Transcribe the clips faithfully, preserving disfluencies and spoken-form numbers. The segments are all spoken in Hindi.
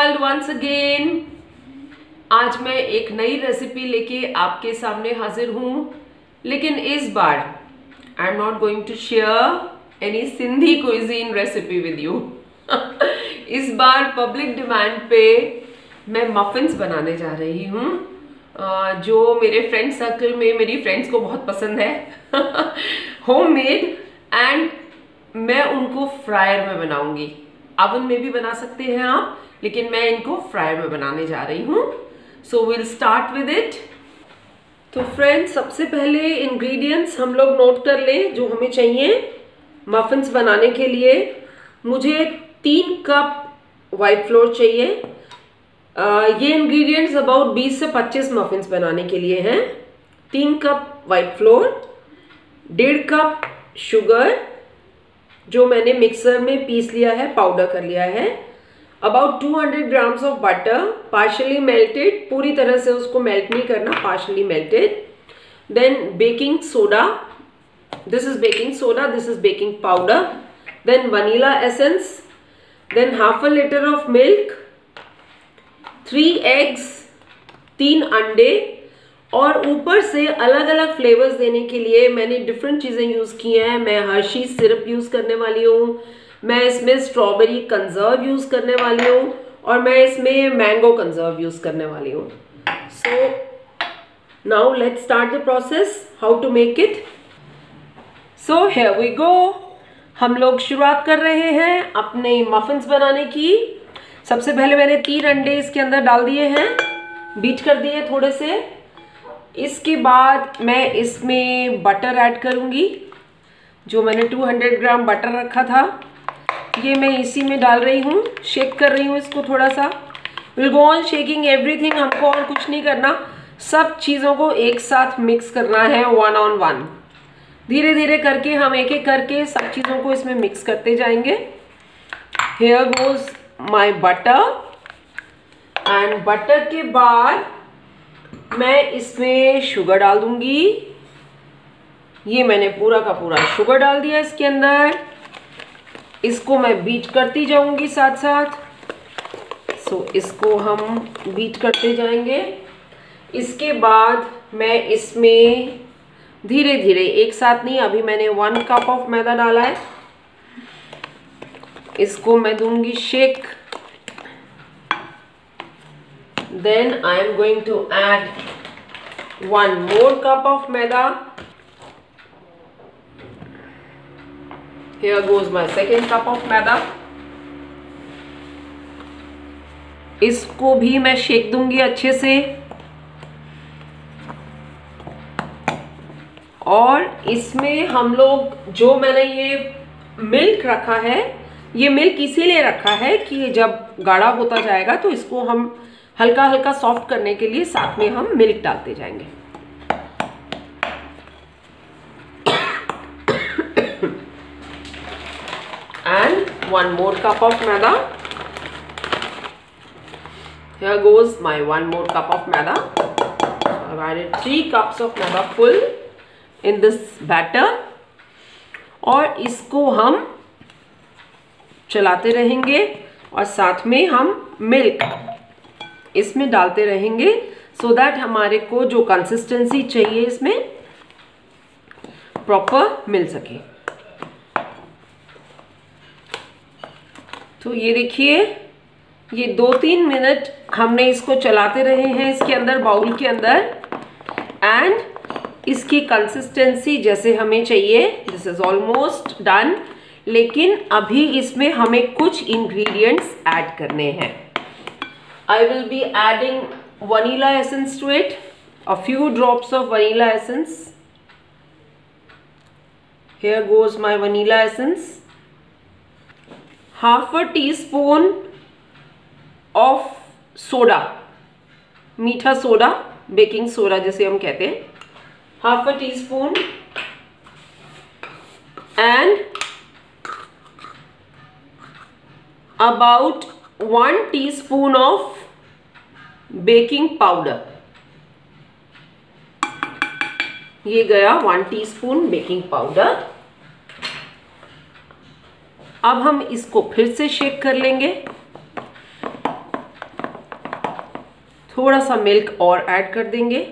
World once again. आज मैं एक नई रेसिपी लेके आपके सामने हाजिर हूँ, लेकिन इस बार I am not going to share any Sindhi cuisine recipe with you. इस बार पब्लिक डिमांड पे मैं मफिन्स बनाने जा रही हूँ, जो मेरे फ्रेंड सर्कल में मेरी फ्रेंड्स को बहुत पसंद है। होम मेड, एंड मैं उनको फ्रायर में बनाऊंगी। ओवन में भी बना सकते हैं आप, लेकिन मैं इनको फ्रायर में बनाने जा रही हूँ। So will start with it. तो फ्रेंड्स, सबसे पहले इंग्रेडिएंट्स हम लोग नोट कर लें जो हमें चाहिए मफिन्स बनाने के लिए। मुझे तीन कप वाइट फ्लोर चाहिए। आ, ये इंग्रेडिएंट्स अबाउट बीस से पच्चीस मफिन्स बनाने के लिए हैं। तीन कप वाइट फ्लोर, डेढ़ कप शुगर जो मैंने मिक्सर में पीस लिया है, पाउडर कर लिया है। About two hundred grams of butter, partially melted, पूरी तरह से उसको मेल्ट नहीं करना, partially melted. Then baking soda, this is baking soda, this is baking powder. Then vanilla essence, then half a litre of milk, three eggs, तीन अंडे, और ऊपर से अलग अलग फ्लेवर्स देने के लिए मैंने डिफरेंट चीज़ें यूज़ की हैं। मैं हर्शी सिरप यूज़ करने वाली हूँ, मैं इसमें स्ट्रॉबेरी कंजर्व यूज़ करने वाली हूँ, और मैं इसमें मैंगो कंजर्व यूज़ करने वाली हूँ। So now let's start the process how to make it. So here we go. हम लोग शुरुआत कर रहे हैं अपने मफिन्स बनाने की। सबसे पहले मैंने तीन अंडे इसके अंदर डाल दिए हैं, बीट कर दिए थोड़े से। इसके बाद मैं इसमें बटर ऐड करूंगी, जो मैंने टू हंड्रेड ग्राम बटर रखा था, ये मैं इसी में डाल रही हूँ। शेक कर रही हूँ इसको थोड़ा सा। Will go on shaking everything. हमको और कुछ नहीं करना, सब चीज़ों को एक साथ मिक्स करना है, वन ऑन वन। धीरे धीरे करके हम एक एक करके सब चीज़ों को इसमें मिक्स करते जाएंगे। Here goes my butter, and butter के बाद मैं इसमें शुगर डाल दूंगी। ये मैंने पूरा का पूरा शुगर डाल दिया इसके अंदर। इसको मैं बीट करती जाऊंगी साथ साथ। सो इसको हम बीट करते जाएंगे। इसके बाद मैं इसमें धीरे धीरे, एक साथ नहीं, अभी मैंने वन कप ऑफ मैदा डाला है, इसको मैं दूंगी shake. Then I am going to add one more cup of maida. Here goes my second cup of maida. इसको भी मैं शेक दूंगी अच्छे से, और इसमें हम लोग जो मैंने ये मिल्क रखा है, ये मिल्क इसीलिए रखा है कि जब गाढ़ा होता जाएगा तो इसको हम हल्का हल्का सॉफ्ट करने के लिए साथ में हम मिल्क डालते जाएंगे। And one more cup of maida. Here goes my one more cup of maida. I've added three cups of maida full in this batter, और इसको हम चलाते रहेंगे और साथ में हम मिल्क इसमें डालते रहेंगे, सो so दैट हमारे को जो कंसिस्टेंसी चाहिए इसमें प्रॉपर मिल सके। तो ये देखिए, ये दो तीन मिनट हमने इसको चलाते रहे हैं इसके अंदर, बाउल के अंदर, एंड इसकी कंसिस्टेंसी जैसे हमें चाहिए, दिस इज ऑलमोस्ट डन। लेकिन अभी इसमें हमें कुछ इंग्रेडिएंट्स ऐड करने हैं। I will be adding vanilla essence to it, a few drops of vanilla essence. Here goes my vanilla essence. Half a teaspoon of soda, मीठा सोडा, बेकिंग सोडा जिसे हम कहते हैं, half a teaspoon, and about one teaspoon of baking powder. ये गया वन टीस्पून बेकिंग पाउडर। अब हम इसको फिर से शेक कर लेंगे। थोड़ा सा मिल्क और ऐड कर देंगे।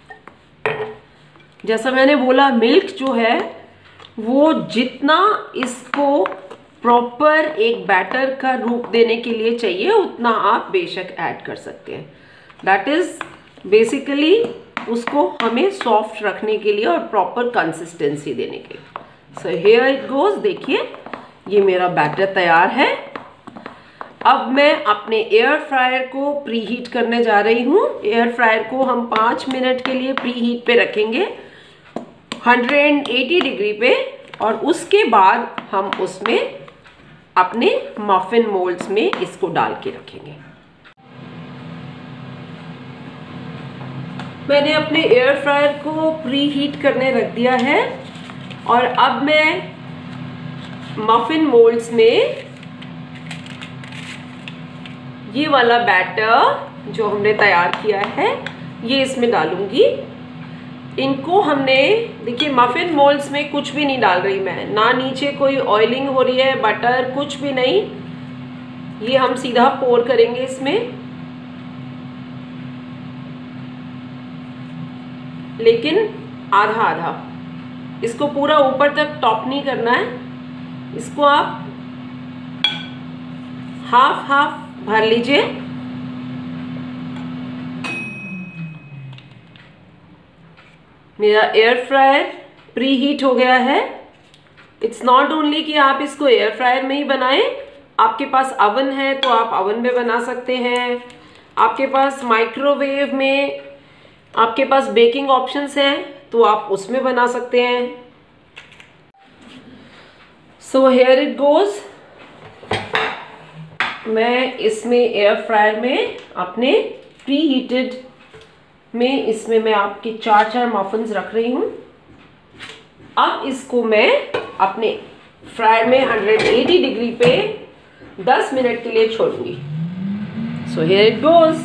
जैसा मैंने बोला, मिल्क जो है वो जितना इसको प्रॉपर एक बैटर का रूप देने के लिए चाहिए उतना आप बेशक ऐड कर सकते हैं। दैट इज बेसिकली उसको हमें सॉफ्ट रखने के लिए और प्रॉपर कंसिस्टेंसी देने के लिए। So here it goes. देखिए ये मेरा बैटर तैयार है। अब मैं अपने एयर फ्रायर को प्री हीट करने जा रही हूँ। एयर फ्रायर को हम पाँच मिनट के लिए प्री हीट पे रखेंगे एक सौ अस्सी डिग्री पे, और उसके बाद हम उसमें अपने मफिन मोल्ड्स में इसको डाल के रखेंगे। मैंने अपने एयर फ्रायर को प्री हीट करने रख दिया है और अब मैं मफिन मोल्ड्स में ये वाला बैटर जो हमने तैयार किया है ये इसमें डालूंगी। इनको हमने, देखिए मफिन मोल्ड्स में कुछ भी नहीं डाल रही मैं, ना नीचे कोई ऑयलिंग हो रही है, बटर कुछ भी नहीं। ये हम सीधा पोर करेंगे इसमें, लेकिन आधा आधा। इसको पूरा ऊपर तक टॉप नहीं करना है, इसको आप हाफ हाफ भर लीजिए। मेरा एयर फ्रायर प्री हीट हो गया है। इट्स नॉट ओनली कि आप इसको एयर फ्रायर में ही बनाएं, आपके पास अवन है तो आप अवन में बना सकते हैं, आपके पास माइक्रोवेव में, आपके पास बेकिंग ऑप्शंस हैं तो आप उसमें बना सकते हैं। So here it goes. मैं इसमें एयर फ्रायर में अपने प्री हीटेड में इसमें मैं आपके चार चार मफिन्स रख रही हूँ। अब इसको मैं अपने फ्रायर में एक सौ अस्सी डिग्री पे दस मिनट के लिए छोड़ूंगी। So here it goes.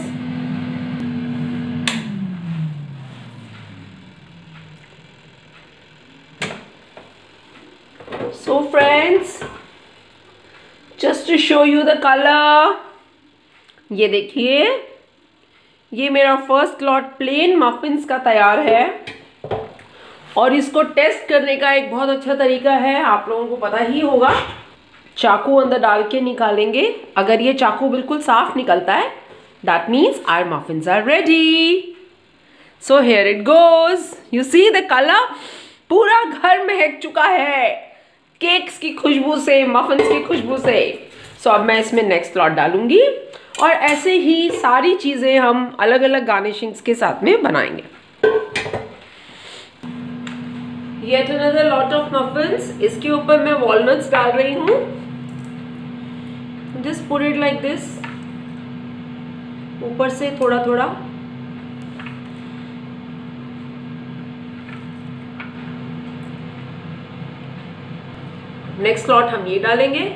So friends, just to show you the colour, ये देखिए ये मेरा फर्स्ट लॉट प्लेन मफिन्स का तैयार है। और इसको टेस्ट करने का एक बहुत अच्छा तरीका है, आप लोगों को पता ही होगा, चाकू अंदर डाल के निकालेंगे। अगर ये चाकू बिल्कुल साफ निकलता है that means our muffins are ready. So here it goes. You see the colour, पूरा घर महक चुका है केक्स की खुशबू से, मफिन्स की खुशबू से। सो अब मैं इसमें नेक्स्ट लॉट डालूंगी और ऐसे ही सारी चीजें हम अलग अलग गार्निशिंग्स के साथ में बनाएंगे। Yet another lot of muffins. इसके ऊपर मैं वॉलनट्स डाल रही हूँ। Just put it like this, ऊपर से थोड़ा थोड़ा। नेक्स्ट लॉट हम ये डालेंगे।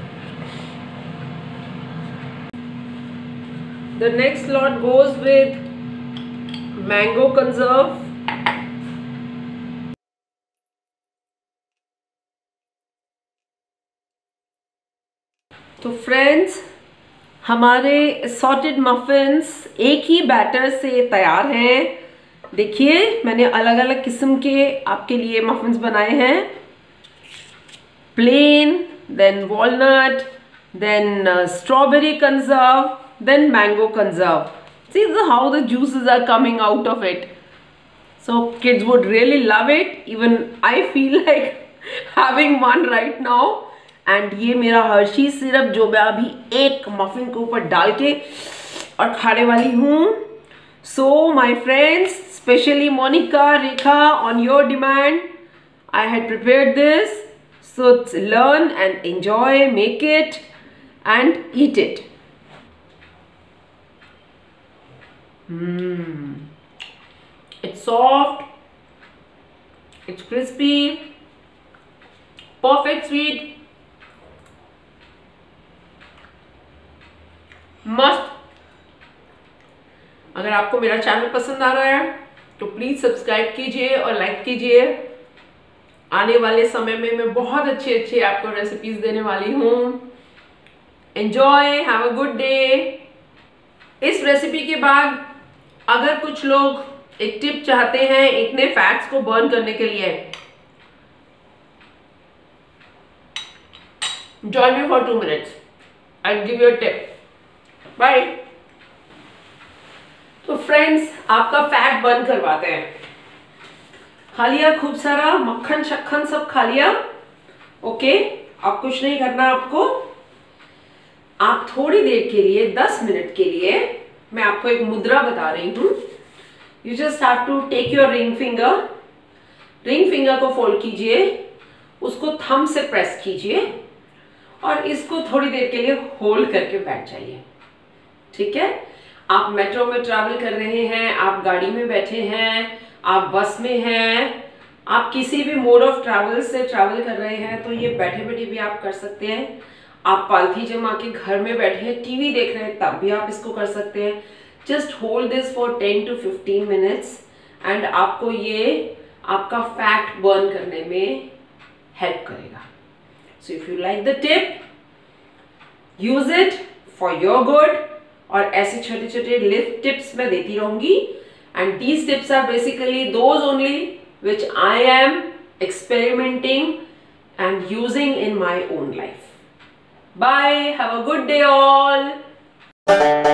The next lot goes with mango conserve. तो फ्रेंड्स, हमारे सॉटेड मफिन्स एक ही बैटर से तैयार हैं। देखिए मैंने अलग अलग किस्म के आपके लिए मफिन्स बनाए हैं, plain, then walnut, then strawberry conserve, then mango conserve. See how the juices are coming out of it. So kids would really love it. Even I feel like having one right now. And ये मेरा हर्शी सिरप जो मैं अभी एक मफिन के ऊपर डाल के और खाने वाली हूँ। So my friends, especially Monica, Rekha, on your demand, I had prepared this. So learn and enjoy, make it and eat it. Mmm, it's soft, it's crispy, perfect sweet, must। अगर आपको मेरा चैनल पसंद आ रहा है तो प्लीज सब्सक्राइब कीजिए और लाइक कीजिए। आने वाले समय में मैं बहुत अच्छे अच्छे आपको रेसिपीज देने वाली हूँ। Enjoy, have a good day. इस रेसिपी के बाद अगर कुछ लोग एक टिप चाहते हैं इतने फैट्स को बर्न करने के लिए, join me for two minutes, I give you a tip. Bye. तो फ्रेंड्स, आपका फैट बर्न करवाते हैं। खा लिया खूब सारा मक्खन शक्खन सब खा लिया, ओके। अब कुछ नहीं करना आपको। आप थोड़ी देर के लिए, दस मिनट के लिए, मैं आपको एक मुद्रा बता रही हूं। You just have to take your ring finger, ring finger को फोल्ड कीजिए, उसको थंब से प्रेस कीजिए और इसको थोड़ी देर के लिए होल्ड करके बैठ जाइए। ठीक है। आप मेट्रो में ट्रैवल कर रहे हैं, आप गाड़ी में बैठे हैं, आप बस में हैं, आप किसी भी मोड ऑफ ट्रैवल से ट्रैवल कर रहे हैं, तो ये बैठे बैठे भी आप कर सकते हैं। आप पालथी जमा के घर में बैठे हैं, टीवी देख रहे हैं, तब भी आप इसको कर सकते हैं। Just hold this for ten to fifteen minutes and आपको ये आपका फैट बर्न करने में हेल्प करेगा। So if you like the tip, use it for your good. और ऐसे छोटे छोटे लिफ्ट टिप्स मैं देती रहूंगी। And these tips are basically those only which I am experimenting and using in my own life. Bye. Have a good day all.